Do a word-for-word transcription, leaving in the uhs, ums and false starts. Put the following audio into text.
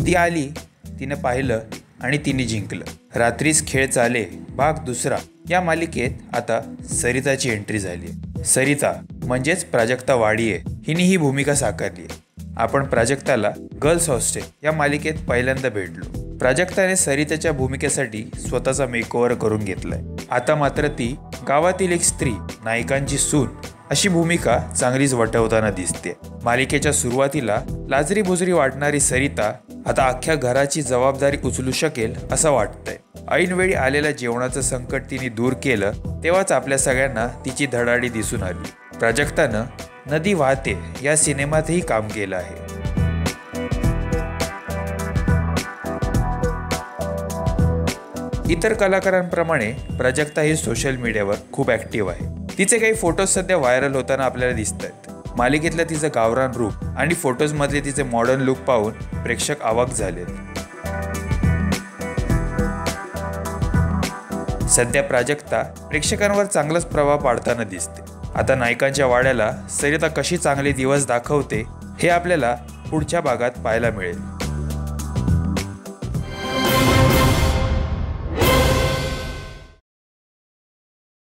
ती आली, तिने पाहिलं आणि तिने जिंकलं। रात्रीच खेळ चाले भाग दुसरा या मालिकेत आता सरिताची एंट्री झाली। सरिता म्हणजेच प्राजक्ता वाडिये हिने ही भूमिका साकारली आहे। आपण प्राजक्ताला गर्ल्स हॉस्टेल या मालिकेत पहिल्यांदा भेटलो। प्राजक्ताने सरिताच्या भूमिकेसाठी स्वतःचा मेकओव्हर करून घेतलाय। आता मात्र ती गावातील एक स्त्री, नायकांची सून अशी भूमिका चांगलीच वटवताना दिसते। मालिकेच्या सुरुवातीला लाजरी बुजरी वाटणारी सरिता आता अख्ख्या घराची जबाबदारी उचलू शकेल असं वाटतंय। ऐनवेळी आलेल्या जेवणाचं संकट तिने दूर केलं तेव्हाच आपल्या सगळ्यांना तिची धडाडी दिसून आली। प्राजक्तानं नदी वाहते या सिनेमातही काम केलं आहे। इतर कलाकारांप्रमाणे प्राजक्ता ही सोशल मीडियावर खूप ॲक्टिव्ह आहे। तिचे काही फोटोज सध्या व्हायरल होताना आपल्याला दिसत आहेत। मालिकेतलं तिचं गावरान रूप आणि फोटोजमधले तिचे मॉडर्न लुक पाहून प्रेक्षक अवाक झालेत। सध्या प्राजक्ता प्रेक्षकांवर चांगलाच प्रभाव पाडताना दिसते। आता नायकांच्या वाड्याला सरिता कशी चांगले दिवस दाखवते हे आपल्याला पुढच्या भागात पाहायला मिळेल।